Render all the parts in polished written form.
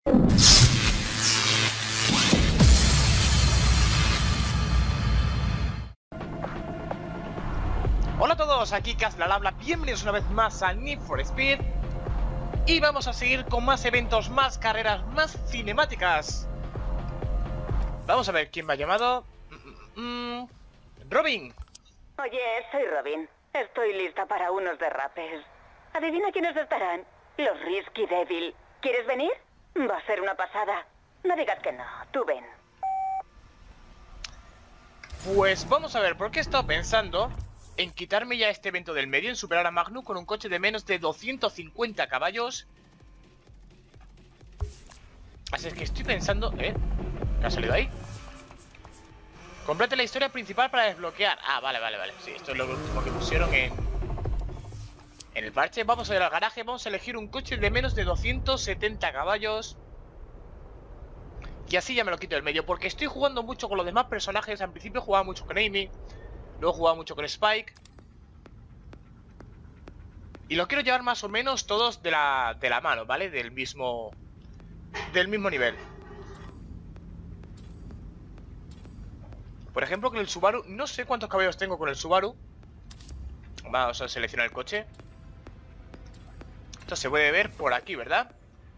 Hola a todos, aquí Casla habla, bienvenidos una vez más a Need for Speed. Y vamos a seguir con más eventos, más carreras, más cinemáticas. Vamos a ver quién me ha llamado. Robin. Oye, soy Robin. Estoy lista para unos derrapes. Adivina quiénes estarán. Los Risky Devil. ¿Quieres venir? Va a ser una pasada. No digas que no, tú ven. Pues vamos a ver, porque he estado pensando en quitarme ya este evento del medio, en superar a Magnum con un coche de menos de 250 caballos. Así es que estoy pensando... ¿Qué ha salido ahí? Complete la historia principal para desbloquear. Ah, vale. Sí, esto es lo último que pusieron en el parche. Vamos a ir al garaje, vamos a elegir un coche de menos de 270 caballos. Y así ya me lo quito del medio, porque estoy jugando mucho con los demás personajes. Al principio jugaba mucho con Amy, luego jugaba mucho con Spike. Y lo quiero llevar más o menos todos de la mano, ¿vale? Del mismo nivel. Por ejemplo, con el Subaru, no sé cuántos caballos tengo con el Subaru. Vamos a seleccionar el coche. Esto se puede ver por aquí, ¿verdad?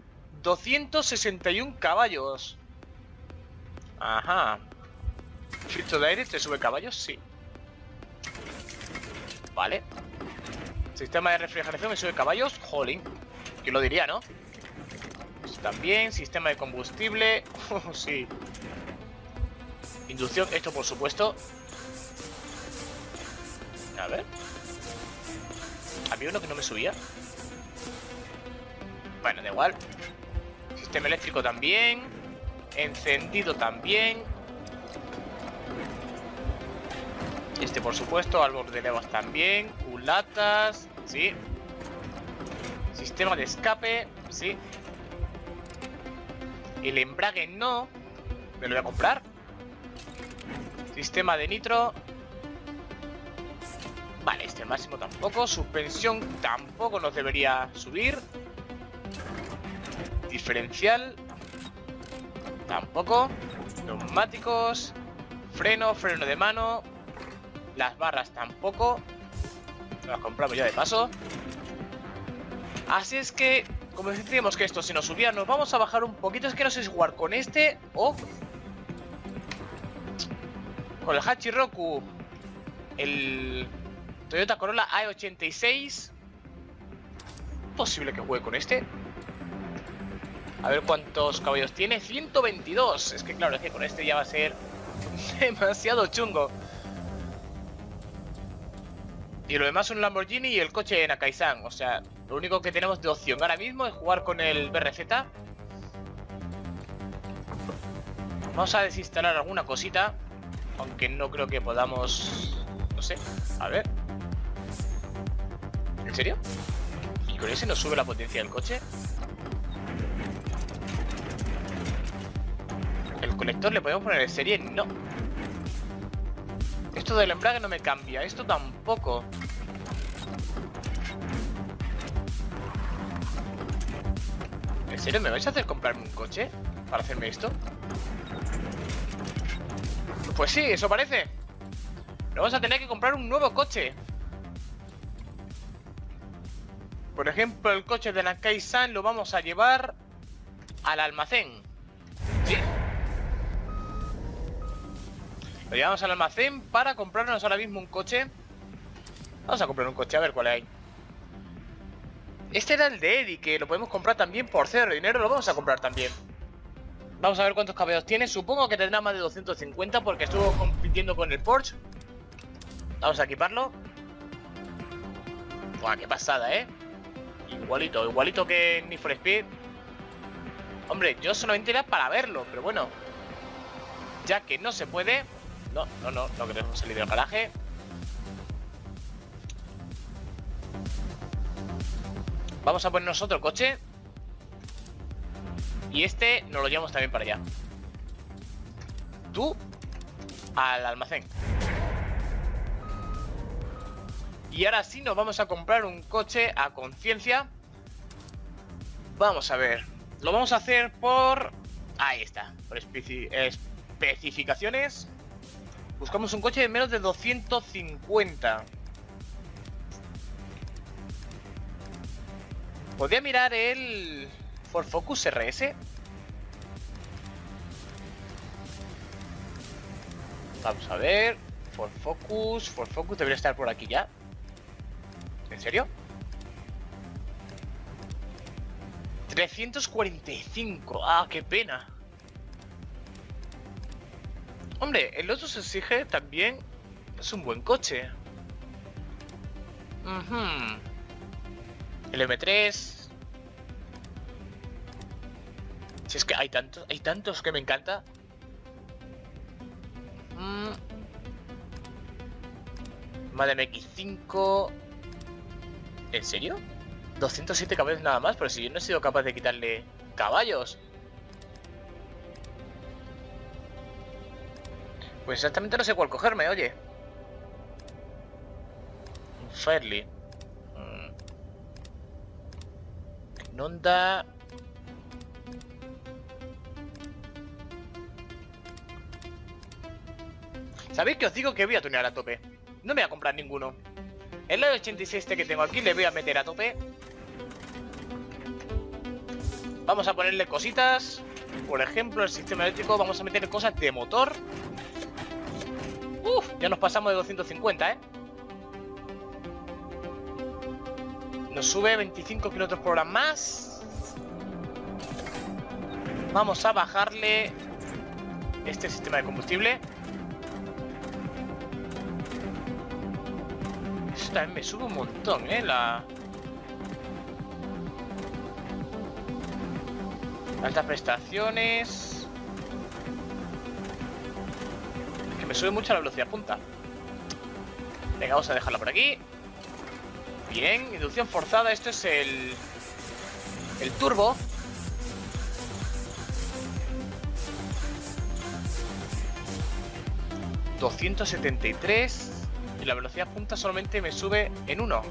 261 caballos. Ajá. ¿Filtro de aire te sube caballos? Sí. Vale. Sistema de refrigeración me sube caballos. Jolín. ¿Quién lo diría, no? Esto también. Sistema de combustible. Sí. Inducción, esto por supuesto. A ver. Había uno que no me subía. Bueno, da igual. Sistema eléctrico también. Encendido también. Este por supuesto. Árbol de levas también. Culatas. Sí. Sistema de escape. Sí. El embrague no. Me lo voy a comprar. Sistema de nitro. Vale, este el máximo tampoco. Suspensión tampoco nos debería subir. Diferencial tampoco. Neumáticos. Freno de mano. Las barras tampoco. Las compramos ya de paso. Así es que, como decíamos que esto se nos subía, nos vamos a bajar un poquito. Es que no sé si jugar con este o con el Hachiroku, el Toyota Corolla A86. Posible que juegue con este. A ver cuántos caballos tiene. 122. Es que claro, es que con este ya va a ser demasiado chungo. Y lo demás un Lamborghini y el coche en Akai-san. O sea, lo único que tenemos de opción ahora mismo es jugar con el BRZ. Vamos a desinstalar alguna cosita. Aunque no creo que podamos... No sé, a ver. ¿En serio? ¿Y con ese nos sube la potencia del coche? ¿El conector le podemos poner en serie? No. Esto del embrague no me cambia. Esto tampoco. ¿En serio me vais a hacer comprarme un coche para hacerme esto? Pues sí, eso parece. Pero vamos a tener que comprar un nuevo coche. Por ejemplo, el coche de Nakai-san lo vamos a llevar al almacén. Sí. Lo llevamos al almacén para comprarnos ahora mismo un coche. Vamos a comprar un coche, a ver cuál hay. Este era el de Eddie, que lo podemos comprar también por 0 dinero. Lo vamos a comprar también. Vamos a ver cuántos caballos tiene. Supongo que tendrá más de 250 porque estuvo compitiendo con el Porsche. Vamos a equiparlo. Buah, qué pasada, ¿eh? Igualito que en Need for Speed. Hombre, yo solamente era para verlo, pero bueno. Ya que no se puede. No queremos salir del garaje. Vamos a ponernos otro coche. Y este nos lo llevamos también para allá. Tú al almacén. Y ahora sí nos vamos a comprar un coche a conciencia. Vamos a ver. Lo vamos a hacer por... Ahí está. Por especificaciones. Buscamos un coche de menos de 250. Podría mirar el Ford Focus RS. Vamos a ver. Ford Focus debería estar por aquí ya. ¿En serio? 345. Ah, qué pena. Hombre, el Lotus Exige también es un buen coche. El M3. Si es que hay tantos que me encanta. Mazda MX-5. ¿En serio? 207 caballos nada más, pero si yo no he sido capaz de quitarle caballos. Pues exactamente no sé cuál cogerme, oye. Un Fairly. Un Honda. ¿Sabéis que os digo que voy a tunear a tope? No me voy a comprar ninguno. El E86 este que tengo aquí le voy a meter a tope. Vamos a ponerle cositas. Por ejemplo, el sistema eléctrico. Vamos a meterle cosas de motor. Ya nos pasamos de 250, ¿eh? Nos sube 25 km/h más. Vamos a bajarle este sistema de combustible. Eso también me sube un montón, Altas prestaciones. Que me sube mucho la velocidad punta. Venga, vamos a dejarla por aquí. Bien, inducción forzada. Esto es el turbo. $273. Y la velocidad punta solamente me sube en 1.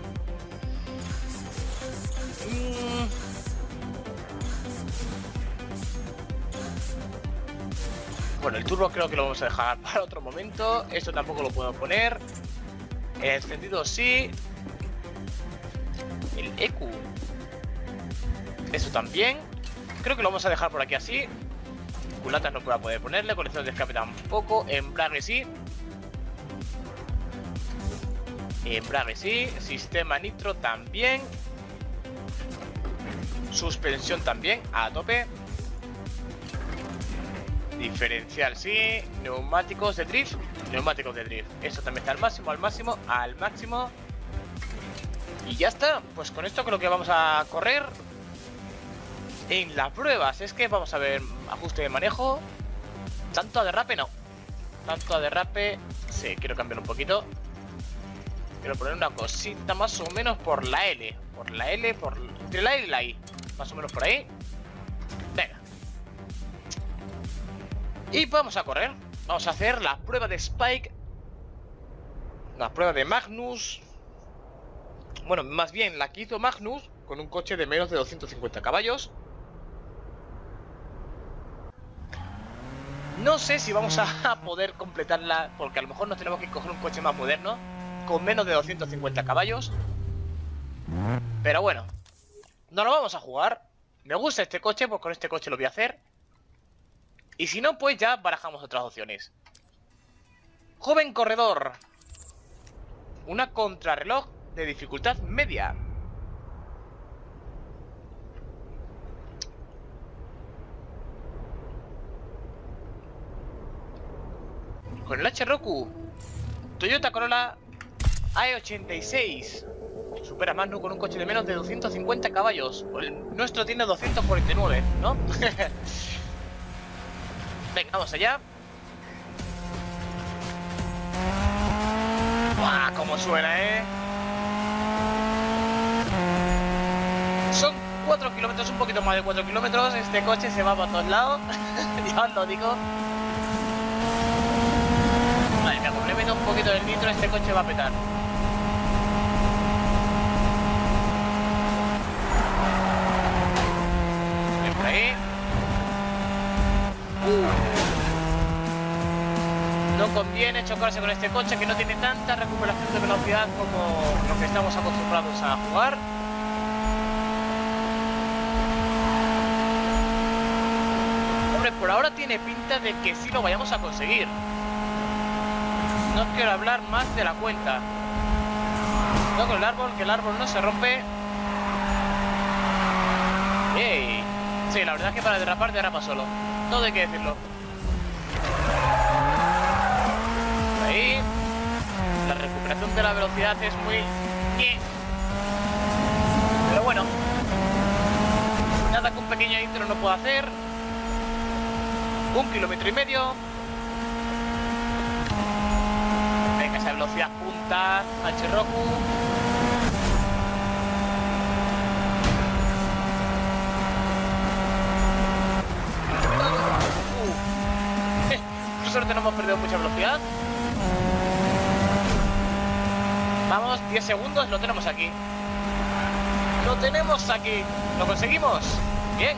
Bueno, el turbo creo que lo vamos a dejar para otro momento. Esto tampoco lo puedo poner. El encendido sí. El EQ. Eso también. Creo que lo vamos a dejar por aquí así. Culatas no puedo poder ponerle. Colección de escape tampoco. Embrague sí. Embrague sí. Sistema nitro también. Suspensión también. A tope. Diferencial sí. Neumáticos de drift. Neumáticos de drift. Esto también está al máximo, al máximo. Y ya está. Pues con esto creo que vamos a correr en las pruebas. Es que vamos a ver ajuste de manejo. Tanto a derrape no. Tanto a derrape. Sí, quiero cambiar un poquito. Quiero poner una cosita más o menos por la L. Por la L, entre la L y la I. Más o menos por ahí. Venga. Y vamos a correr. Vamos a hacer la prueba de Spike. La prueba de Magnus. Bueno, más bien la que hizo Magnus con un coche de menos de 250 caballos. No sé si vamos a poder completarla, porque a lo mejor nos tenemos que coger un coche más moderno con menos de 250 caballos. Pero bueno, no lo vamos a jugar. Me gusta este coche, pues con este coche lo voy a hacer. Y si no, pues ya barajamos otras opciones. Joven corredor. Una contrarreloj de dificultad media. Con el H-Roku. Toyota Corolla AE86. Supera Magnus con un coche de menos de 250 caballos. El nuestro tiene 249, ¿no? Venga, vamos allá. ¡Buah! ¿Cómo suena, Son 4 kilómetros, un poquito más de 4 kilómetros. Este coche se va para todos lados. Ya os lo digo. Vale, me complemento un poquito del nitro. Este coche va a petar. ahí. No conviene chocarse con este coche que no tiene tanta recuperación de velocidad como lo que estamos acostumbrados a jugar. Hombre, por ahora tiene pinta de que sí lo vayamos a conseguir. No quiero hablar más de la cuenta. No con el árbol, que el árbol no se rompe. ¡Ey! Sí, la verdad es que para derrapar, derrapa solo. Todo hay que decirlo. Ahí. La recuperación de la velocidad es muy... Pero bueno. Nada que un pequeño intro no pueda hacer. 1,5 kilómetros. Venga, esa velocidad punta. H-Roku. Por suerte no hemos perdido mucha velocidad. Vamos, 10 segundos, lo tenemos aquí. Lo tenemos aquí. Lo conseguimos. Bien.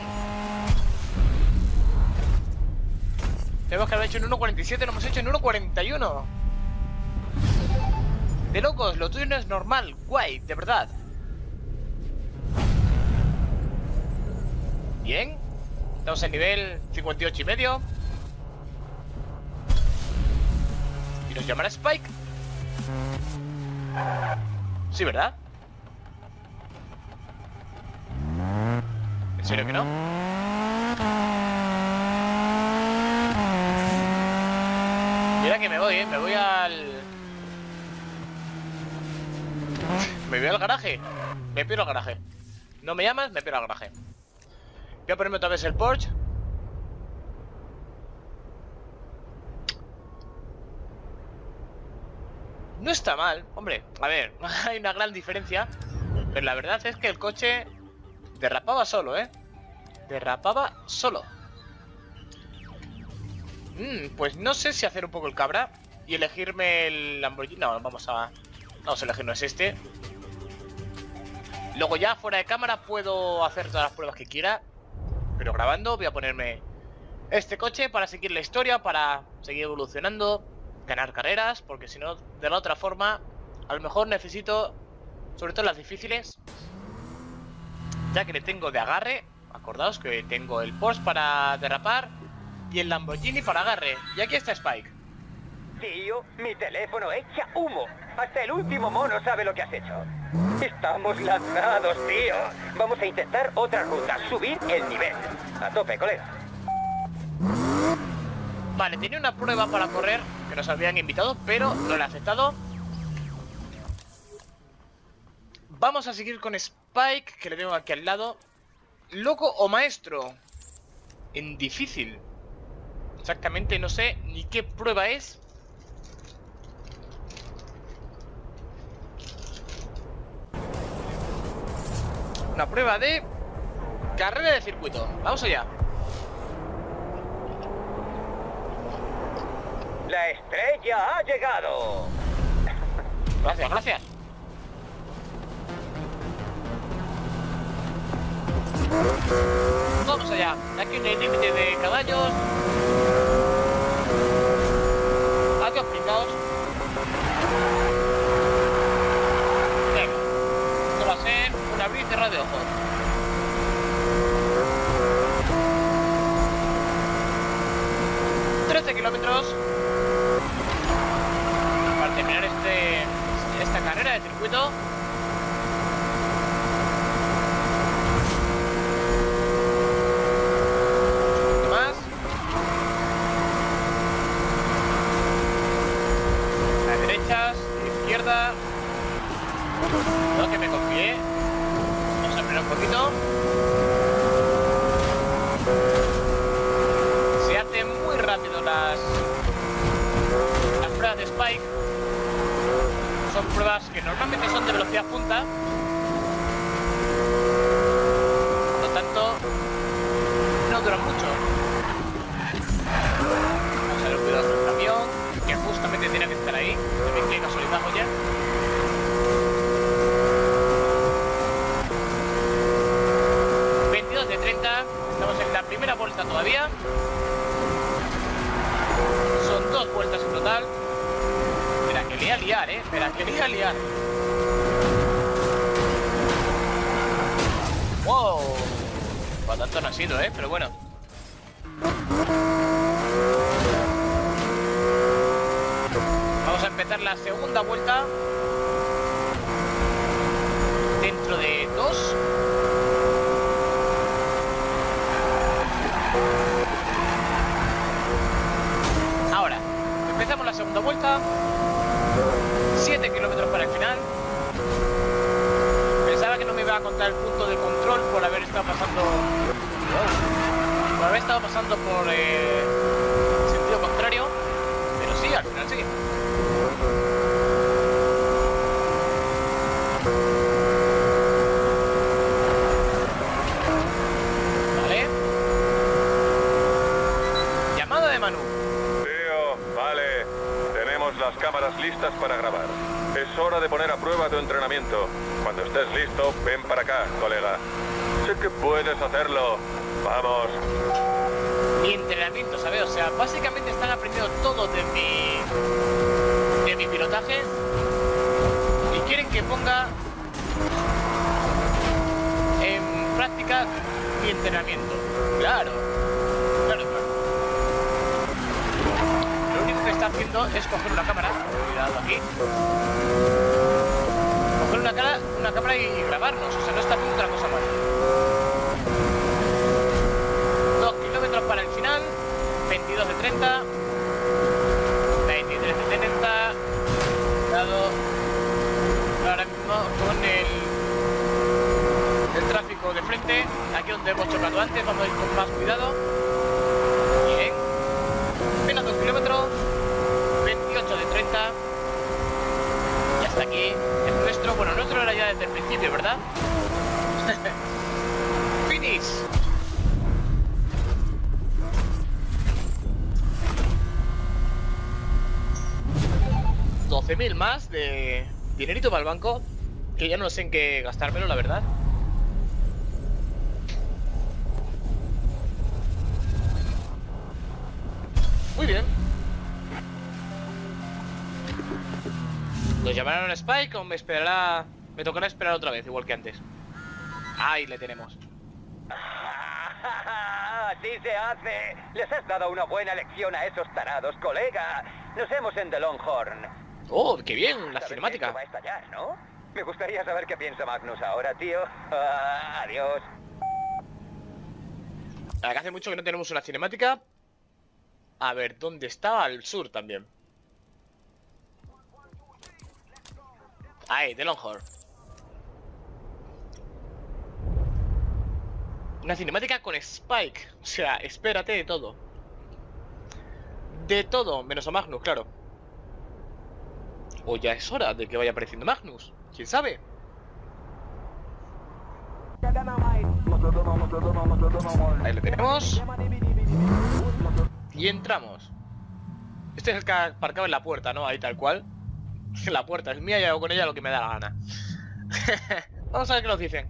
Tenemos que haber hecho en 1.47, lo hemos hecho en 1.41. De locos, lo tuyo no es normal. Guay, de verdad. Bien. Estamos en nivel 58,5. ¿Y nos llamará Spike? Sí, ¿verdad? ¿En serio que no? Mira que me voy al... Me voy al garaje. Me pido al garaje. No me llamas, me pido al garaje. Voy a ponerme otra vez el Porsche. No está mal, hombre, a ver, hay una gran diferencia. Pero la verdad es que el coche derrapaba solo, ¿eh? Derrapaba solo. Pues no sé si hacer un poco el cabra y elegirme el Lamborghini. No, vamos a elegirnos este. Luego ya fuera de cámara puedo hacer todas las pruebas que quiera. Pero grabando voy a ponerme este coche para seguir la historia, para seguir evolucionando, ganar carreras, porque si no, de la otra forma, a lo mejor necesito, sobre todo las difíciles, ya que le tengo de agarre. Acordaos que tengo el Porsche para derrapar y el Lamborghini para agarre. Y aquí está Spike. Tío, mi teléfono echa humo. Hasta el último mono sabe lo que has hecho. Estamos lanzados, tío. Vamos a intentar otra ruta, subir el nivel. A tope, colega. Vale, tenía una prueba para correr que nos habían invitado, pero no la he aceptado. Vamos a seguir con Spike, que le tengo aquí al lado. ¿Loco o maestro? En difícil. Exactamente, no sé ni qué prueba es. Una prueba de carrera de circuito. Vamos allá. La estrella ha llegado. Gracias, gracias. Vamos allá. Aquí no hay límite de caballos. Adiós, pintados. Venga. Esto va a ser un abrir y cerrar de ojos. Kilómetros para terminar esta carrera de circuito. Un poquito más. A derechas, izquierda. No, que me confié. Vamos a frenar un poquito. Se hacen muy rápido las pruebas de Spike. Son pruebas que normalmente son de velocidad punta. Por lo tanto, no duran mucho. Vamos a tener cuidado con el camión, que justamente tiene que estar ahí. También qué casualidad, oye. De 30, estamos en primera vuelta todavía. Son 2 vueltas en total. Espera, que le voy a liar, espera, que le voy a liar. Wow. Para tanto no ha sido, pero bueno. Vamos a empezar la segunda vuelta. Dentro de 2. Ahora, empezamos la segunda vuelta. 7 kilómetros para el final. Pensaba que no me iba a contar el punto de control por haber estado pasando... Por haber estado pasando por sentido contrario. Pero sí, al final sí. Vale. Llamada de Manu. Tío, vale. Tenemos las cámaras listas para grabar. Es hora de poner a prueba tu entrenamiento. Cuando estés listo, ven para acá, colega. Sé que puedes hacerlo. ¡Vamos! Mi entrenamiento, ¿sabes? O sea, básicamente están aprendiendo todo de mi pilotaje y quieren que ponga en práctica mi entrenamiento. Claro. Lo único que está haciendo es coger una cámara. Cuidado aquí. Coger una cámara y grabarnos. O sea, no está haciendo otra cosa más. 2 kilómetros para el final. 22 de 30. 23 de 30. Cuidado. Ahora mismo con el tráfico de frente. Aquí donde hemos chocado antes. Vamos a ir con más cuidado. Bien. Menos 2 kilómetros. 28 de 30. Y hasta aquí el nuestro. Bueno, nuestro era ya desde el principio, ¿verdad? Finish. 12.000 más de dinerito para el banco, que ya no sé en qué gastármelo, la verdad. Muy bien. ¿Nos llamarán a Spike o me esperará? Me tocará esperar otra vez, igual que antes. Ahí le tenemos. ¡Así se hace! Les has dado una buena lección a esos tarados, colega. Nos vemos en The Longhorn. Oh, qué bien, la Sabes cinemática. que esto va a estallar, ¿no? Me gustaría saber qué piensa Magnus ahora, tío. Adiós. La verdad que hace mucho que no tenemos una cinemática. A ver, ¿dónde estaba? Al sur también. Ahí, The Longhorn. Una cinemática con Spike. O sea, espérate de todo. De todo, menos a Magnus, claro. O ya es hora de que vaya apareciendo Magnus. ¿Quién sabe? Ahí lo tenemos. Y entramos. Este es el que aparcaba en la puerta, ¿no? Ahí tal cual. La puerta es mía y hago con ella lo que me da la gana. Vamos a ver qué nos dicen.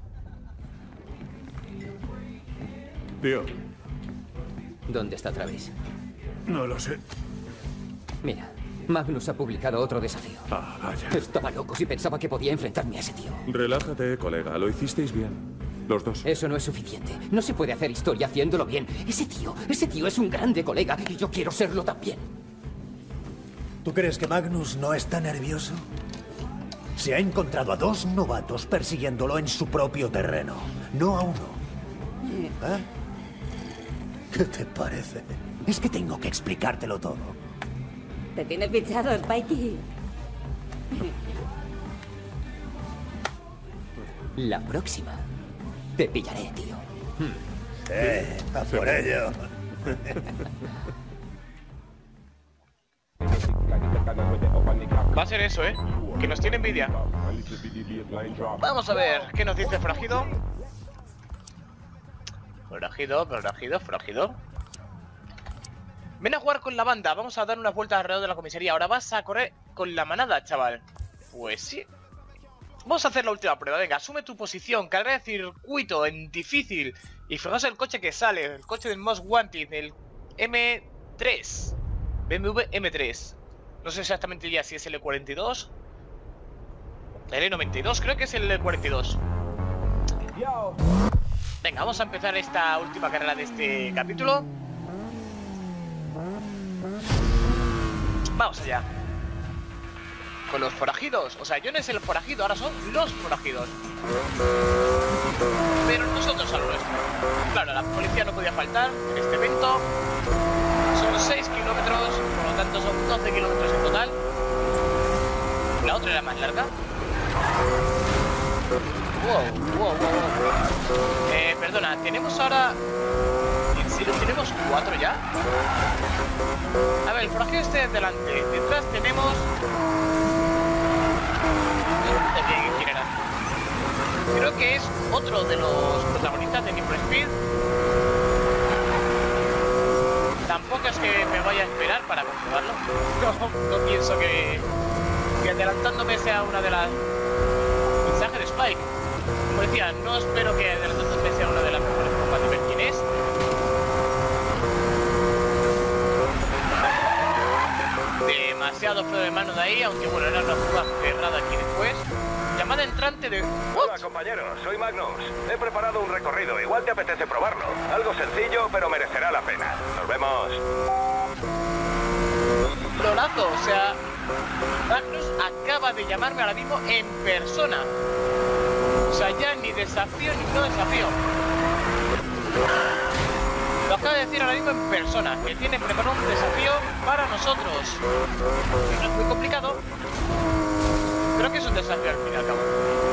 Tío, ¿Dónde está Travis? no lo sé. Mira, Magnus ha publicado otro desafío. Ah, vaya. Estaba loco si pensaba que podía enfrentarme a ese tío. Relájate, colega. Lo hicisteis bien. Los dos. Eso no es suficiente. No se puede hacer historia haciéndolo bien. Ese tío es un grande colega y yo quiero serlo también. ¿Tú crees que Magnus no está nervioso? Se ha encontrado a 2 novatos persiguiéndolo en su propio terreno, no a uno. ¿Eh? ¿Qué te parece? Es que tengo que explicártelo todo. Te tiene fichado, Spikey. La próxima te pillaré, tío. A por ello. Va a ser eso, ¿eh? Que nos tiene envidia. Vamos a ver qué nos dice Forajido. Forajido. Ven a jugar con la banda. Vamos a dar unas vueltas alrededor de la comisaría. Ahora vas a correr con la manada, chaval. Pues sí. Vamos a hacer la última prueba. Venga, asume tu posición. Carrera de circuito en difícil. Y fijaos el coche que sale. El coche del Most Wanted. El M3. BMW M3. No sé exactamente ya si es el E42. El E92. Creo que es el E42. Venga, vamos a empezar esta última carrera de este capítulo. Vamos allá. Con los forajidos. O sea, yo no es el forajido, ahora son los forajidos. Pero nosotros a lo nuestro. Claro, la policía no podía faltar en este evento. Son 6 kilómetros, por lo tanto son 12 kilómetros en total. La otra era más larga. Wow. Perdona, tenemos ahora... ¿En serio tenemos 4 ya? A ver, el forajido este delante. Detrás tenemos... ¿Quién era? Creo que es otro de los protagonistas de Need for Speed. Tampoco es que me vaya a esperar para comprobarlo. No pienso que adelantándome sea una de las mensajes de Spike. Como decía, no espero que adelantándome sea una de las mejores formas de ver quién es. Demasiado feo de mano de ahí, aunque bueno, era una fuga cerrada aquí después. Llamada entrante de... Hola compañeros, soy Magnus. He preparado un recorrido, igual te apetece probarlo. Algo sencillo, pero merecerá la pena. Nos vemos. Lorazo, o sea... Magnus acaba de llamarme ahora mismo en persona. O sea, ya ni desafío ni no desafío. Lo acaba de decir ahora mismo en persona, que tiene preparado un desafío para nosotros. No es muy complicado. Creo que es un desafío al fin y al cabo.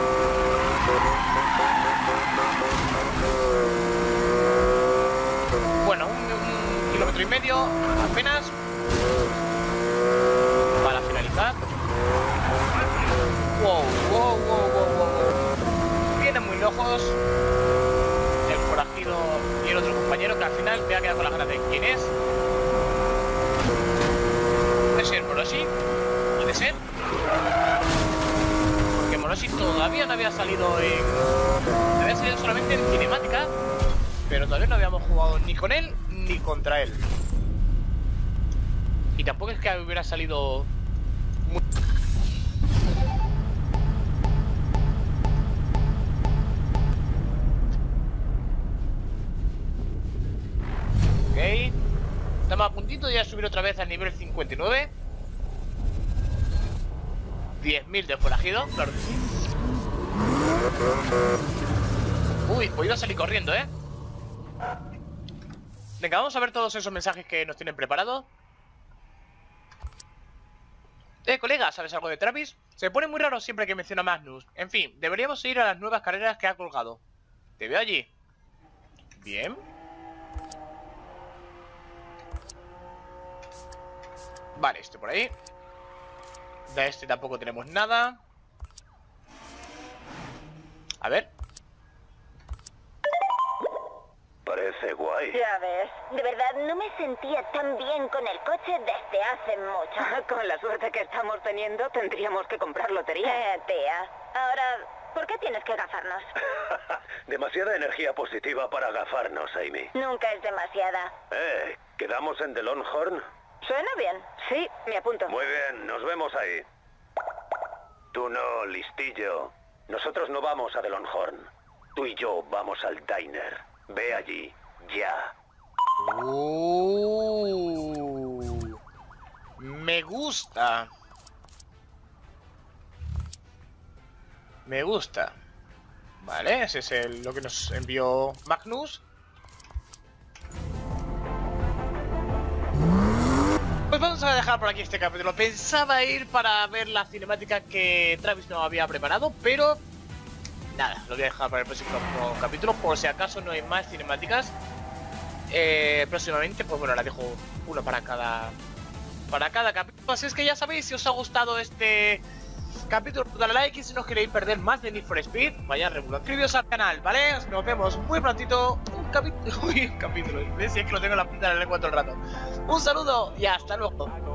Bueno, un kilómetro y medio apenas para finalizar. Wow. Vienen muy lejos el forajido y el otro compañero, que al final me ha quedado con la ganas de quién es. Puede ser Moroshi, puede ser. Porque Moroshi todavía no había salido en... Había salido solamente en cinemática, pero todavía no habíamos jugado ni con él ni contra él. Y tampoco es que hubiera salido... Ok. Estamos a puntito de ya subir otra vez al nivel 59. 10.000 de forajido, claro que sí. Uy, pues iba a salir corriendo, ¿eh? Venga, vamos a ver todos esos mensajes que nos tienen preparados. Colega, ¿sabes algo de Travis? Se pone muy raro siempre que menciona Magnus. En fin, deberíamos ir a las nuevas carreras que ha colgado. Te veo allí. Bien. Vale, este por ahí. De este tampoco tenemos nada. A ver. Parece guay. Ya ves, de verdad no me sentía tan bien con el coche desde hace mucho. Con la suerte que estamos teniendo, tendríamos que comprar lotería. Tía, ahora, ¿por qué tienes que gafarnos? Demasiada energía positiva para gafarnos, Amy. Nunca es demasiada. ¿Quedamos en The Longhorn? ¿Suena bien? Sí, me apunto. Muy bien, nos vemos ahí. Tú no, listillo. Nosotros no vamos a The Longhorn. Tú y yo vamos al diner. Ve allí, ya. Me gusta. Me gusta. Vale, ese es lo que nos envió Magnus. Pues vamos a dejar por aquí este capítulo. Pensaba ir para ver la cinemática que Travis no había preparado, pero... nada, lo voy a dejar para el próximo capítulo. Por si acaso no hay más cinemáticas próximamente, pues bueno, la dejo uno para cada capítulo. Así es que ya sabéis, si os ha gustado este capítulo, dale like, y si no os queréis perder más de Need for Speed, vaya regular, suscribiros al canal, ¿vale? Nos vemos muy prontito. Un capítulo. ¿Ves? Si es que lo tengo en la punta de la lengua todo el rato. Un saludo y hasta luego.